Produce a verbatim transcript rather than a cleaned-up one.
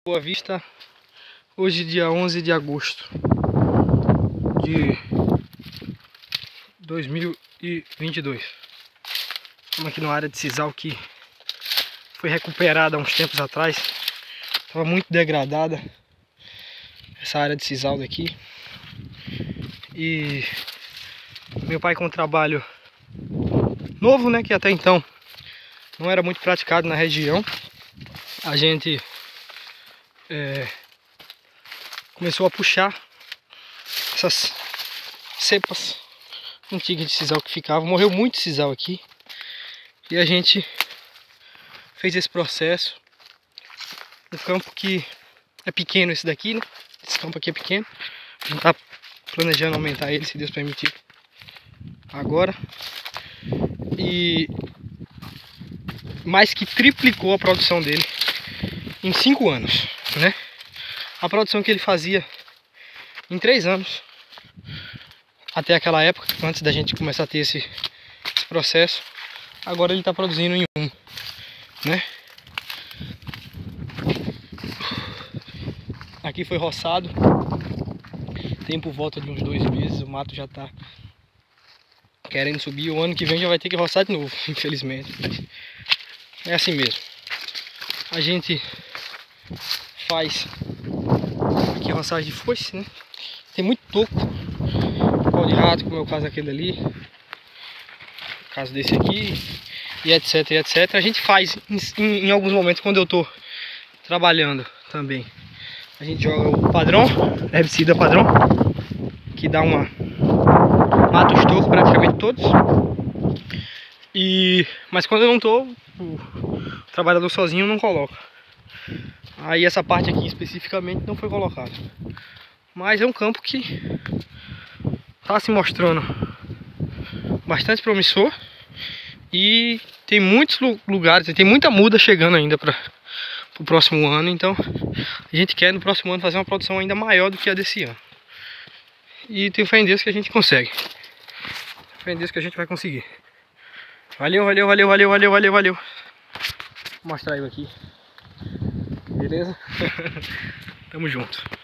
Boa Vista, hoje dia onze de agosto de dois mil e vinte e dois. Estamos aqui numa área de sisal que foi recuperada há uns tempos atrás. Estava muito degradada essa área de sisal daqui. E meu pai, com um trabalho novo, né, que até então não era muito praticado na região, a gente é, começou a puxar essas cepas antigas de sisal que ficavam. Morreu muito sisal aqui e a gente fez esse processo. Um campo que é pequeno, esse daqui, né? Esse campo aqui é pequeno. A gente tá planejando aumentar ele, se Deus permitir, agora. E mais que triplicou a produção dele em cinco anos, né? A produção que ele fazia em três anos, até aquela época, antes da gente começar a ter esse, esse processo, agora ele está produzindo em um, né? Aqui foi roçado, tem por volta de uns dois meses, o mato já está querendo subir. O ano que vem já vai ter que roçar de novo, infelizmente. É assim mesmo. A gente faz aqui roçagem de foice, né? Tem muito toco, pau de rato, como é o caso aquele ali, o caso desse aqui, e etc, e etcétera. A gente faz em, em, em alguns momentos, quando eu tô trabalhando também. A gente joga o padrão, herbicida padrão, que dá uma... mata os tocos praticamente todos. E... mas quando eu não tô, o trabalhador sozinho não coloca. Aí essa parte aqui especificamente não foi colocada. Mas é um campo que está se mostrando bastante promissor. E tem muitos lugares, tem muita muda chegando ainda para o próximo ano. Então a gente quer no próximo ano fazer uma produção ainda maior do que a desse ano. E tenho fé em Deus que a gente consegue. Tenho fé em Deus que a gente vai conseguir. Valeu, valeu, valeu, valeu, valeu, valeu, valeu. Vou mostrar eu aqui. Beleza? Tamo junto.